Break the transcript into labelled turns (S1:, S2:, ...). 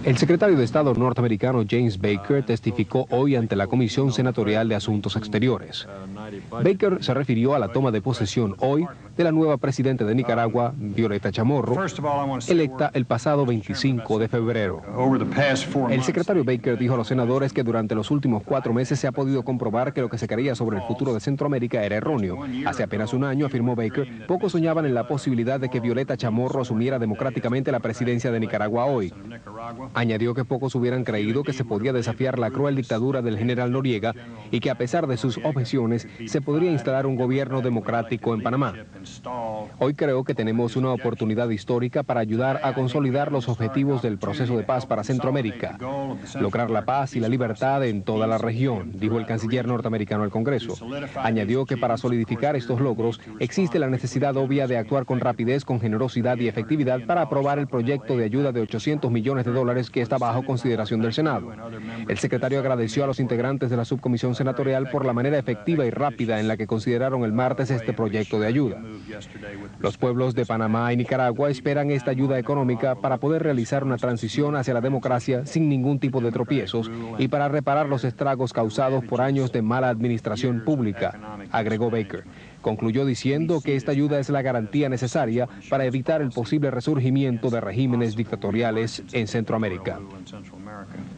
S1: El secretario de Estado norteamericano James Baker testificó hoy ante la Comisión Senatorial de Asuntos Exteriores. Baker se refirió a la toma de posesión hoy de la nueva presidenta de Nicaragua, Violeta Chamorro, electa el pasado 25 de febrero. El secretario Baker dijo a los senadores que durante los últimos 4 meses se ha podido comprobar que lo que se creía sobre el futuro de Centroamérica era erróneo. Hace apenas un año, afirmó Baker, pocos soñaban en la posibilidad de que Violeta Chamorro asumiera democráticamente la presidencia de Nicaragua hoy. Añadió que pocos hubieran creído que se podía desafiar la cruel dictadura del general Noriega y que a pesar de sus objeciones se podría instalar un gobierno democrático en Panamá. Hoy creo que tenemos una oportunidad histórica para ayudar a consolidar los objetivos del proceso de paz para Centroamérica, lograr la paz y la libertad en toda la región, dijo el canciller norteamericano al Congreso. Añadió que para solidificar estos logros existe la necesidad obvia de actuar con rapidez, con generosidad y efectividad para aprobar el proyecto de ayuda de $800 millones que está bajo consideración del Senado. El secretario agradeció a los integrantes de la subcomisión senatorial por la manera efectiva y rápida en la que consideraron el martes este proyecto de ayuda. Los pueblos de Panamá y Nicaragua esperan esta ayuda económica para poder realizar una transición hacia la democracia sin ningún tipo de tropiezos y para reparar los estragos causados por años de mala administración pública, agregó Baker. Concluyó diciendo que esta ayuda es la garantía necesaria para evitar el posible resurgimiento de regímenes dictatoriales en Centroamérica.